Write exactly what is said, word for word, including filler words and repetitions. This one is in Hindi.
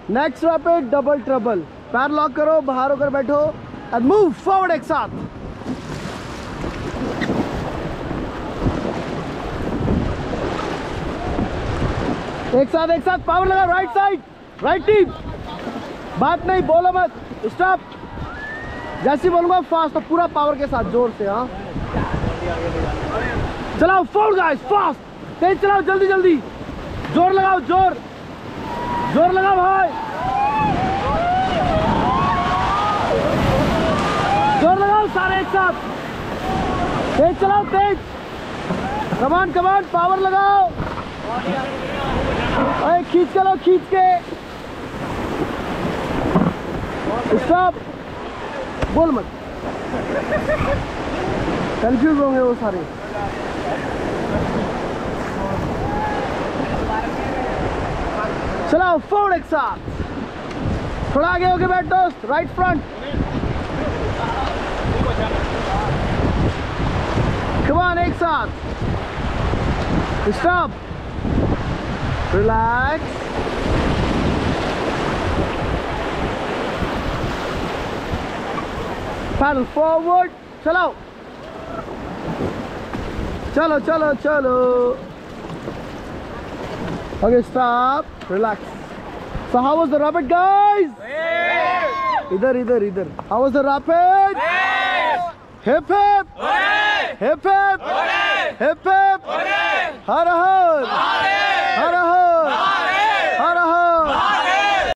Next rapid double trouble. पैर लॉक करो, बाहर होकर बैठो एंड मूव फॉरवर्ड एक साथ। एक साथ एक साथ पावर लगा, राइट साइड, राइट टीम। बात नहीं, बोलो मत, स्टॉप। जैसे बोलूंगा फास्ट तो पूरा पावर के साथ जोर से। हाँ चलाओ फॉरवर्ड गाइस, फास्ट तेज चलाओ, जल्दी जल्दी, जोर लगाओ, जोर जोर लगाओ भाई, जोर लगाओ सारे एक साथ, तेज चलाओ, तेज, कमान कमान, पावर लगाओ। अरे खींच के लो, खींच के, स्टॉप, बोल मत, कंफ्यूज होंगे वो सारे। चलाओ फॉरवर्ड एक साथ, थोड़ा आगे होके बैठ दोस्त, राइट फ्रंट, कमान एक साथ, स्टॉप, रिलैक्स, पैडल फॉरवर्ड, चलो चलो चलो चलो। Okay, stop, relax. So how was the rapid, guys? इधर इधर इधर, how was the rapid? Hip hip, hip hip, hip hip, her her her her.